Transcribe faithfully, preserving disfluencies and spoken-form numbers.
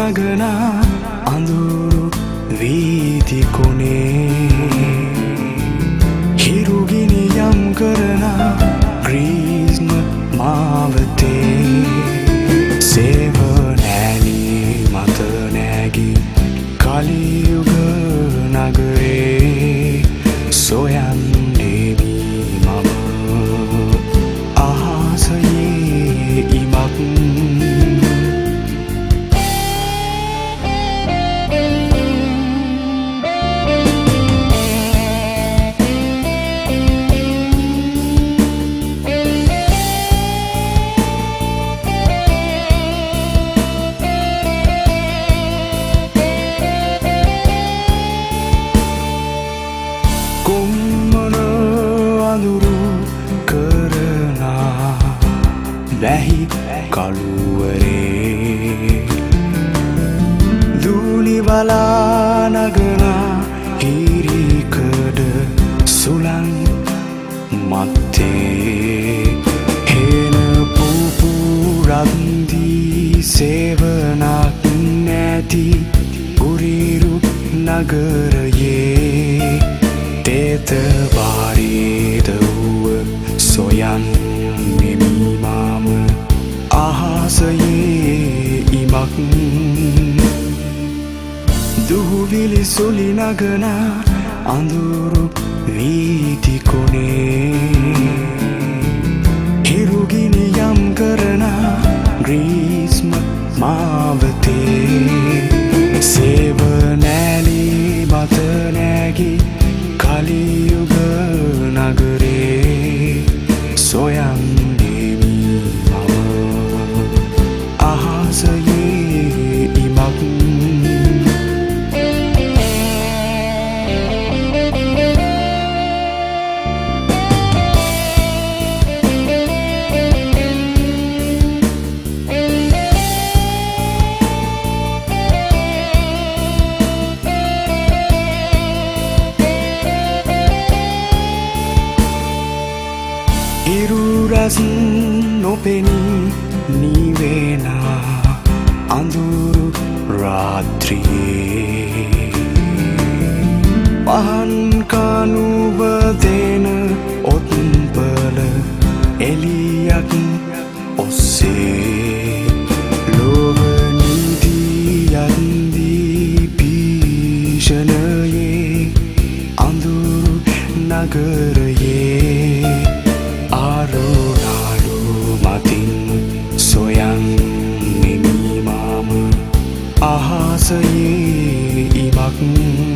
නගන අඳුරු වීති කොනේ හිරුගිනි යම් කරන ග්‍රීස්ම මාවතේ සේවනෑලි මත නැගී කලියුග නගරේ සොයන්නේ මම අහසයේ ඉමක් වැහි කළුවරේ දූලි වලා නගන හිරිකඩ සුළං මත්තේ හේන පුපුරන්දී සේවනක් නැති උරිරු නගරයේ තේත බාරිද වුව සොයන් මම අහසයේ ඉමක් දුහුවිලි සුලි නගන අඳුරු වීති කොනේ හිරුගිනි යම් කරන ග්‍රීස්ම මාවතේ සේවනෑලි මත නැගී කලියුග නගරේ සොයන්නේ මම අහසයේ ඉමක් ඉරුරස් නොපෙනී නිවෙන අඳුරු රාත්‍රියේ පහන් කනුව දෙන ඔත්පල එලියක් ඔස්සේ ලොව නීතියන්දී භීෂණයේ අඳුරු නගරයේ ආරෝනාලු මතින් සොයන්නේ මම අහසයේ ඉමක්